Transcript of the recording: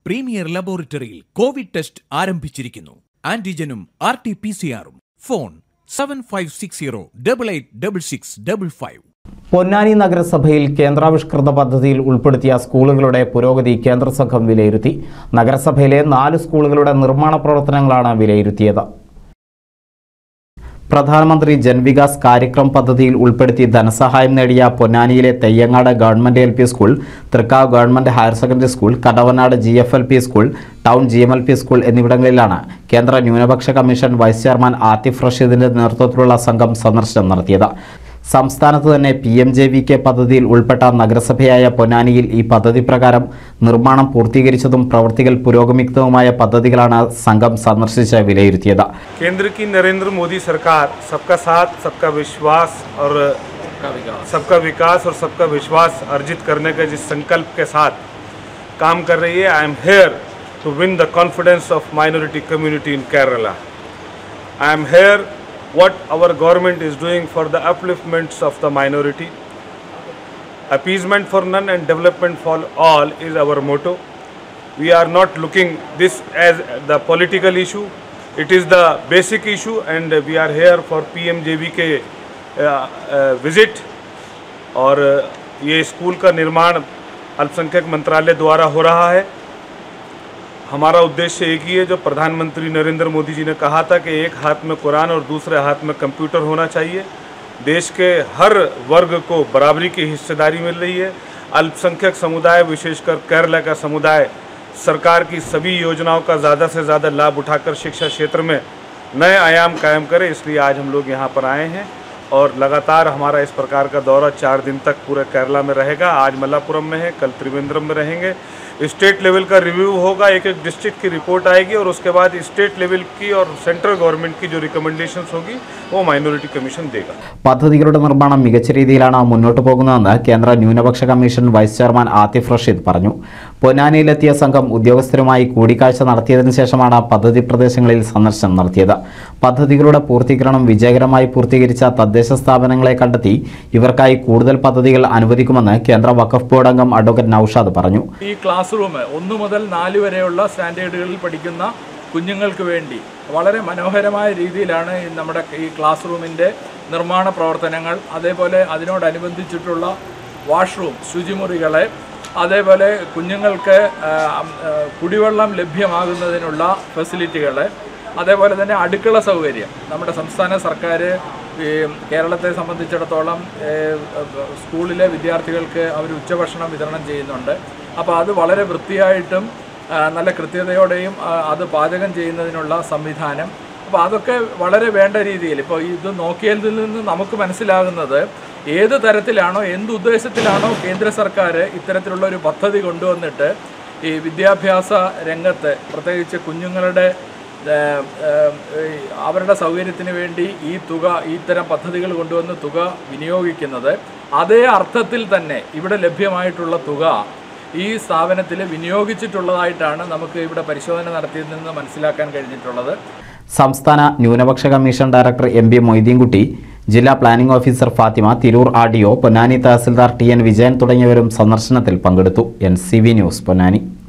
Premier ലബോറട്ടറിയിൽ Covid test ആരംഭിച്ചിരിക്കുന്നു. ആന്റിജനും RT-PCR-ഉം. Phone 7560886655. Ponnani നഗരസഭയിൽ കേന്ദ്രാവിഷ്കൃത പദ്ധതിയിൽ ഉൾപ്പെടുത്തിയ സ്കൂളുകളുടെ പുരോഗതി കേന്ദ്ര സംഘം വിലയിരുത്തി. നഗരസഭയിലെ 4 സ്കൂളുകളുടെ നിർമ്മാണ പ്രവർത്തനങ്ങളാണ് വിലയിരുത്തിയത്. പ്രധാനമന്ത്രി ജൻവികാസ് കാര്യക്രം പദ്ധതിയിൽ ഉൾപ്പെടുത്തി ധനസഹായം നേടിയ പൊന്നാനിയിലെ Theyyangad government LP school, Thrikkavu government higher secondary school, Kadavanad GFLP school, town GMLP school എന്നിവിടങ്ങളിലാണ് കേന്ദ്ര ന്യൂനപക്ഷ കമ്മീഷൻ വൈസ് ചെയർമാൻ ആതിഫ് റഷീദിന്റെ നേതൃത്വത്തിലുള്ള സംഘം സന്ദർശനം നടത്തിയത്. സംസ്ഥാനത്ത് തന്നെ PMJVK പദ്ധതിയിൽ ഉൾപ്പെട്ട നഗരസഭയായ പൊന്നാനിയിൽ ഈ പദ്ധതി പ്രകാരം നിർമ്മാണം പൂർത്തീകരിച്ചതും പ്രവർത്തികൾ പുരോഗമിക്കുന്നതുമായ പദ്ധതികളാണ് സംഘം സന്ദർശിച്ച് വിലയിരുത്തിയത്. केंद्र की नरेंद्र मोदी सरकार सबका साथ, सबका विश्वास और सबका विकास और सबका विश्वास अर्जित करने का जिस संकल्प के साथ काम कर रही है, I am here to win the confidence of minority community in Kerala. I am here what our government is doing for the upliftments of the minority. Appeasement for none and development for all is our motto. We are not looking this as the political issue. It is the basic issue and we are here for PMJVK visit. और ये school का निर्माण अल्पसंख्यक मंत्रालय द्वारा हो रहा है. हमारा उद्देश्य एक ही है, जो प्रधानमंत्री नरेंद्र मोदी जी ने कहा था कि एक हाथ में कुरान और दूसरे हाथ में कंप्यूटर होना चाहिए. देश के हर वर्ग को बराबरी की हिस्सेदारी मिल रही है. अल्पसंख्यक समुदाय, विशेषकर केरला का समुदाय, सरकार की सभी योजनाओं का ज़्यादा से ज़्यादा लाभ उठाकर शिक्षा क्षेत्र में नए आयाम कायम करे. इसलिए आज हम लोग यहाँ पर आए हैं और लगातार हमारा इस प्रकार का दौरा 4 दिन तक पूरे केरला में रहेगा. आज मल्लापुरम में है, कल त्रिवेंद्रम में रहेंगे. स्टेट लेवल का रिव्यू होगा, एक डिस्ट्रिक्ट की रिपोर्ट आएगी और उसके बाद स्टेट लेवल की और सेंट्रल गवर्नमेंट की जो रिकमेंडेशंस होगी वो माइनॉरिटी कमीशन देगा. പദ്ധതികളുടെ നിർമ്മാണം മികച്ച രീതിയിലാണ് മുന്നോട്ട് പോകുന്നതെന്ന് കേന്ദ്ര ന്യൂനപക്ഷ commission vice chairman Atif Rasheed പറഞ്ഞു. പൊന്നാനിയിലെത്തിയ സംഘം ഉദ്യോഗസ്ഥരുമായി കൂടിക്കാഴ്ച നടത്തിയതിനു ശേഷമാണ് പദ്ധതി പ്രദേശങ്ങളിൽ സന്ദർശനം നടത്തിയത്. പദ്ധതികളുടെ പൂർത്തീകരണം വിജയകരമായി പൂർത്തീകരിച്ച തദ്ദേശ സ്ഥാപനങ്ങളെ കണ്ടെത്തി ഇവർക്കായി കൂടുതൽ പദ്ധതികൾ അനുവദിക്കുമെന്ന് കേന്ദ്ര വഖഫ് ബോർഡ് അംഗം അഡ്വക്കേറ്റ് നൌഷാദ് പറഞ്ഞു. ഈ ക്ലാസ് റൂം 1 മുതൽ 4 വരെയുള്ള സ്റ്റാൻഡേർഡുകളിൽ പഠിക്കുന്ന കുഞ്ഞുങ്ങൾക്ക് വേണ്ടി വളരെ മനോഹരമായ രീതിയിലാണ് നമ്മുടെ ഈ ക്ലാസ് റൂമിൻ്റെ നിർമ്മാണ പ്രവർത്തനങ്ങൾ, അതേപോലെ അതിനോടനുബന്ധിച്ചിട്ടുള്ള വാഷ്റൂം, ശുചിമുറികളെ, അതേപോലെ കുഞ്ഞുങ്ങൾക്ക് കുടിവെള്ളം ലഭ്യമാകുന്നതിനുള്ള ഫെസിലിറ്റികളെ, അതേപോലെ തന്നെ അടുക്കള സൗകര്യം. നമ്മുടെ സംസ്ഥാന സർക്കാർ കേരളത്തെ സംബന്ധിച്ചിടത്തോളം സ്കൂളിലെ വിദ്യാർത്ഥികൾക്ക് അവർ ഉച്ചഭക്ഷണം വിതരണം ചെയ്യുന്നുണ്ട്. അപ്പോൾ അത് വളരെ വൃത്തിയായിട്ടും നല്ല കൃത്യതയോടെയും അത് പാചകം ചെയ്യുന്നതിനുള്ള സംവിധാനം, അപ്പോൾ അതൊക്കെ വളരെ വേണ്ട രീതിയിൽ ഇപ്പോൾ ഇത് നോക്കിയതിൽ നിന്ന് നമുക്ക് മനസ്സിലാകുന്നത് ഏത് തരത്തിലാണോ എന്ത് ഉദ്ദേശത്തിലാണോ കേന്ദ്ര സർക്കാർ ഇത്തരത്തിലുള്ള ഒരു പദ്ധതി കൊണ്ടുവന്നിട്ട് ഈ വിദ്യാഭ്യാസ രംഗത്ത് പ്രത്യേകിച്ച് കുഞ്ഞുങ്ങളുടെ അവരുടെ സൗകര്യത്തിന് വേണ്ടി ഈ തുക, ഇത്തരം പദ്ധതികൾ കൊണ്ടുവന്ന് തുക വിനിയോഗിക്കുന്നത്, അതേ അർത്ഥത്തിൽ തന്നെ ഇവിടെ ലഭ്യമായിട്ടുള്ള തുക ഈ സ്ഥാപനത്തിൽ വിനിയോഗിച്ചിട്ടുള്ളതായിട്ടാണ് നമുക്ക് ഇവിടെ പരിശോധന നടത്തിയതിൽ നിന്ന് മനസ്സിലാക്കാൻ കഴിഞ്ഞിട്ടുള്ളത്. സംസ്ഥാന ന്യൂനപക്ഷ കമ്മീഷൻ ഡയറക്ടർ MB മൊയ്തീൻകുട്ടി, ജില്ലാ planning officer Fathima, Tirur RDO, Ponnani tahsildar TN Vijayan തുടങ്ങിയവരും സന്ദർശനത്തിൽ പങ്കെടുത്തു. NCV news, Ponnani.